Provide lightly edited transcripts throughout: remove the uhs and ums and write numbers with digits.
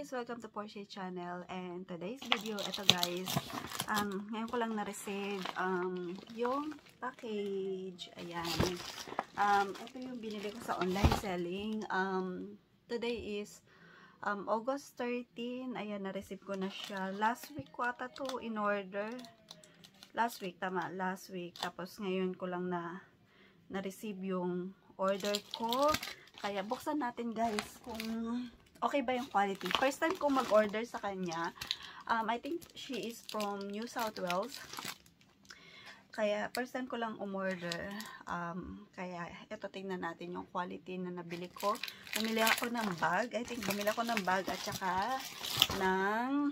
guys! Welcome to Porsche channel, and today's video, ito guys, ngayon ko lang na-receive yung package. Ayan. Ito yung binili ko sa online selling. Today is August 13. Ayan, na-receive ko na siya. Last week ko ata to in order. Last week, tama. Last week. Tapos ngayon ko lang na-receive yung order ko. Kaya buksan natin guys kung okay ba yung quality. First time ko mag-order sa kanya. I think she is from New South Wales. Kaya first time ko lang umorder. Kaya ito, tingnan natin yung quality na nabili ko. Bumili ako ng bag. I think bumili ako ng bag at saka ng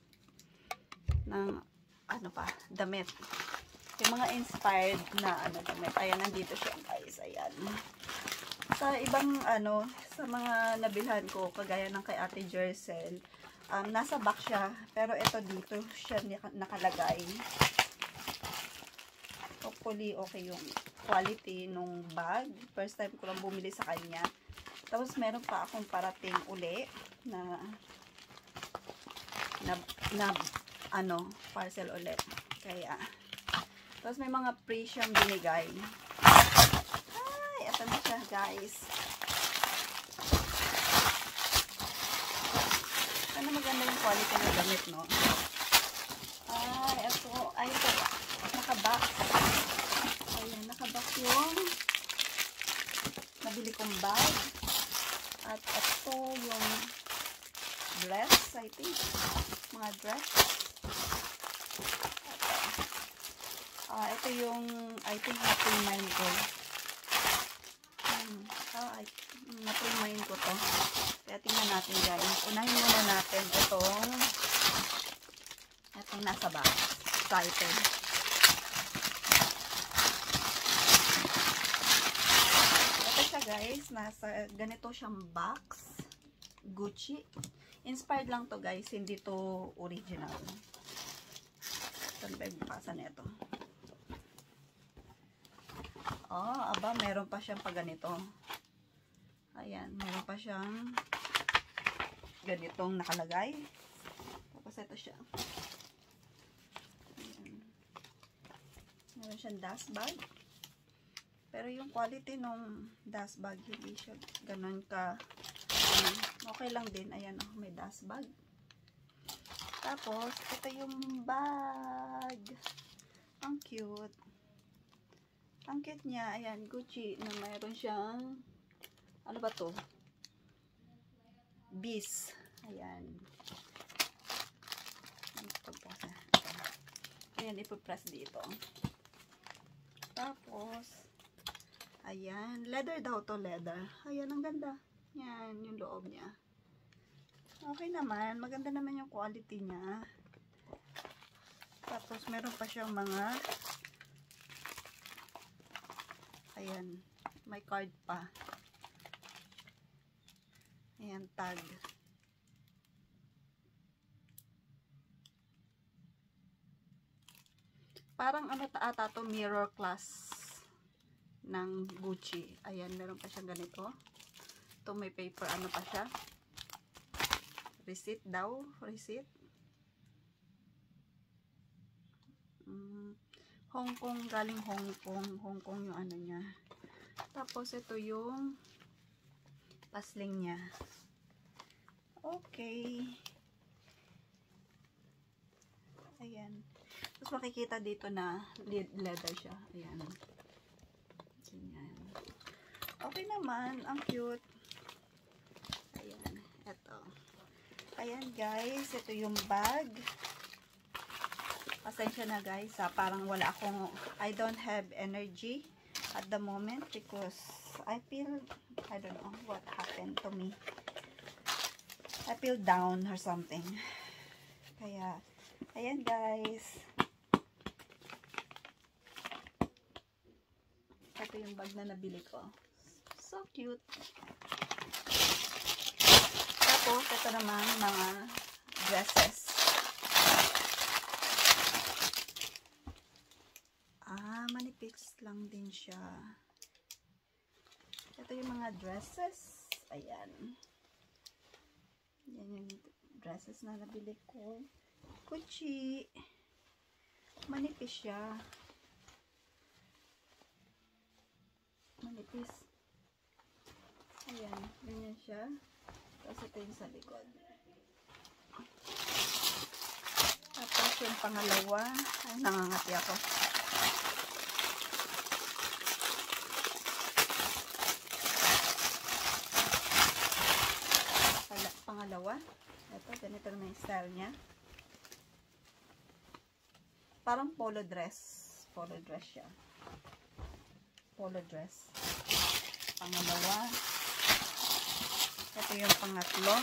ano pa, damit. Yung mga inspired na damit. Ayan, nandito siya guys. Ayan. Sa ibang sa mga nabilhan ko, kagaya ng kay Ate Jercel, nasa box siya, pero ito dito siya nakalagay. Hopefully okay yung quality nung bag. First time ko lang bumili sa kanya. Tapos meron pa akong parating uli na parcel ulit. Kaya tapos may mga free siyang binigay. Ito na siya guys. Ano maganda yung quality ng damit, no? Ito. Nakabox. Ayan, nakabox yung nabili kong bag. At ito yung dress, I think. Mga dress. Ito yung, I think, na-remind ko. Na-remind ko to. Kaya tingnan natin guys. Unahin muna natin itong nasa box. Excited. Ito siya guys. Nasa ganito siyang box. Gucci. Inspired lang to guys. Hindi to original. Saan ba yung bukasan nito? Aba, meron pa siyang paganito. Ayan, meron pa siyang ganitong nakalagay. Tapos ito siya. Ayan. Meron siyang dust bag. Pero yung quality nung dust bag, hindi siya ganun ka. Okay lang din. Ayan, may dust bag. Tapos, ito yung bag. Ang cute. Ang cute niya, ayan, Gucci, na mayroon siyang, ano ba to? Bees. Ayan. Ayan, ipupress dito. Tapos, ayan, leather daw to, leather. Ayan, ang ganda. Yan, yung loob niya. Okay naman, maganda naman yung quality niya. Tapos, meron pa siyang mga ayan, may card pa. Ayan, tag. Parang ata to mirror class ng Gucci. Ayan, meron pa siyang ganito. Ito may paper, ano pa siya? Receipt daw. Receipt. Hong Kong, galing Hong Kong. Hong Kong yung ano niya. Tapos ito yung pasling niya. Okay. Ayan. Tapos makikita dito na leather siya. Ayan. Ayan. Okay naman. Ang cute. Ayan. Ito. Ayan guys. Ito yung bag. Pasensya na guys, parang wala akong, I don't have energy at the moment because I feel, I don't know what happened to me. I feel down or something. Kaya, ayan guys. Ito yung bag na nabili ko. So cute. Tapos, ito naman mga dresses. Manipis lang din siya. Ito yung mga dresses. Ayan. Yan yung dresses na nabili ko. Gucci. Manipis siya. Manipis. Ayan, ganyan siya. Tapos ito yung sa likod. Tapos yung pangalawa, ay, nangangati ako. Pangalawa, ito, ganito naman yung style niya. Parang polo dress. Polo dress siya. Polo dress. Pangalawa. Ito yung pangatlo.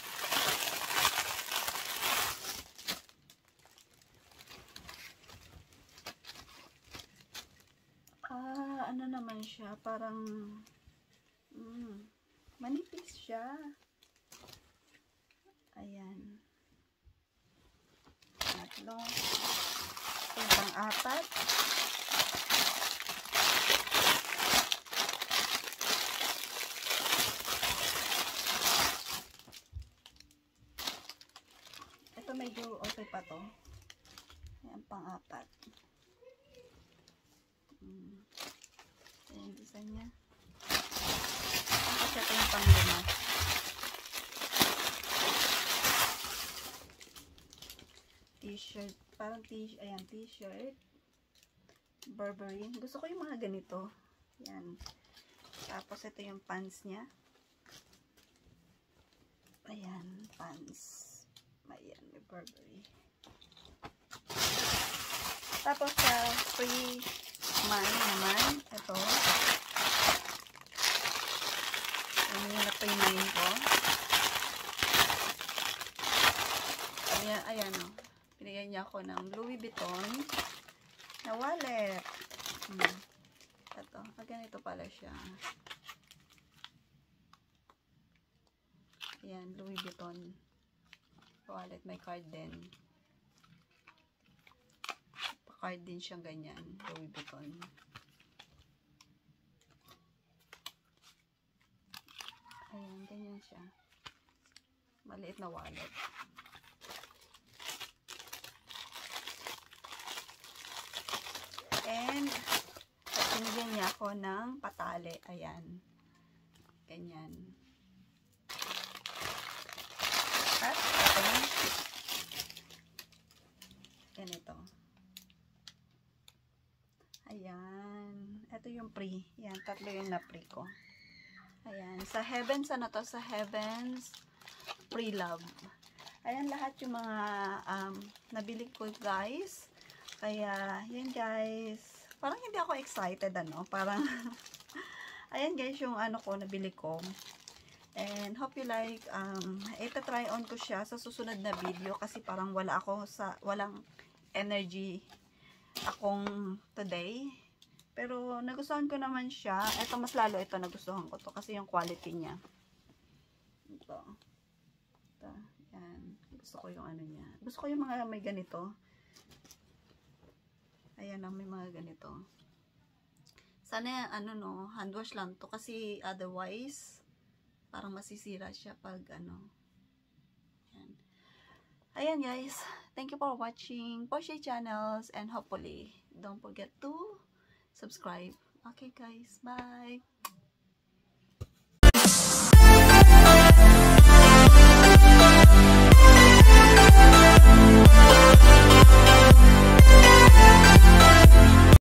Ano naman siya? Parang manipis siya. Ayan. Pangatlo. Ito yung pang-apat. Ito medyo okay pa to. Ayan, pang-apat. Ayan, design niya. Tapos ito yung pang-lima. T-shirt. Parang t-shirt. Burberry. Gusto ko yung mga ganito. Ayan. Tapos ito yung pants niya. Ayan, pants. Ayan, may Burberry. Tapos sa free money naman, ito. Ayan yung free money ko. Ayan, o. Pinigyan niya ako ng Louis Vuitton na wallet. Ito. Ganito pala siya. Ayan, Louis Vuitton wallet. May card din. Pa-card din siyang ganyan. Louis Vuitton. Ayan, ganyan siya. Maliit na wallet. And, pinigyan niya ako ng patali. Ayan. Ganyan. At, ito. Ganito. Ayan. Ito yung pre. Ayan, tatlo yung na-pre ko. Ayan. Sa Heavens, ano to? Sa Heavens, pre-love. Ayan, lahat yung mga nabili ko, guys. Kaya, yan guys. Parang hindi ako excited, ano. Parang, ayan guys, yung ano ko, nabili ko. And, hope you like. Ita-try on ko siya sa susunod na video. Kasi parang walang energy akong today. Pero, nagustuhan ko naman siya. Ito, mas lalo ito, nagustuhan ko to. Kasi yung quality niya. Ito. Ito. Yan. Gusto ko yung ano niya. Gusto ko yung mga may ganito. Ayan may mga ganito. Sana, hand wash lang to. Kasi, otherwise, parang masisira siya pag, Ayan. Ayan, guys. Thank you for watching Porsche channels. And hopefully, don't forget to subscribe. Okay, guys. Bye!